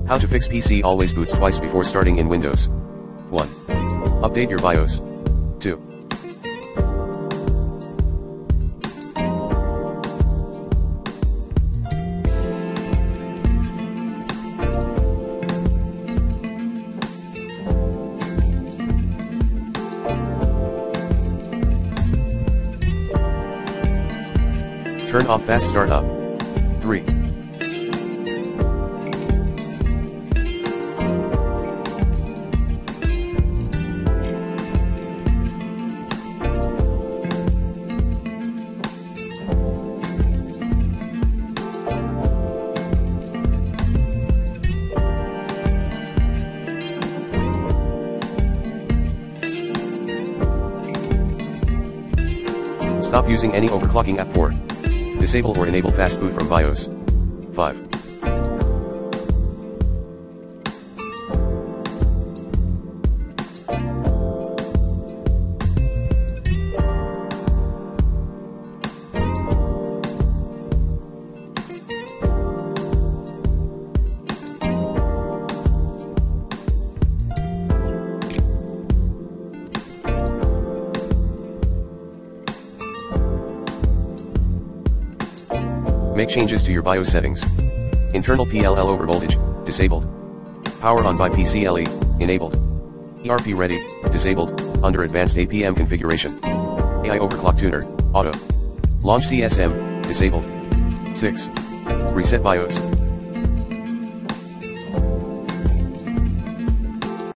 How to fix PC always boots twice before starting in Windows. 1. Update your BIOS. 2. Turn off fast startup. 3. Stop using any overclocking app. 4. Disable or enable fast boot from BIOS. 5. Make changes to your BIOS settings. Internal PLL over voltage, disabled. Power on by PCLE, enabled. ERP ready, disabled, under advanced APM configuration. AI overclock tuner, auto. Launch CSM, disabled. 6. Reset BIOS.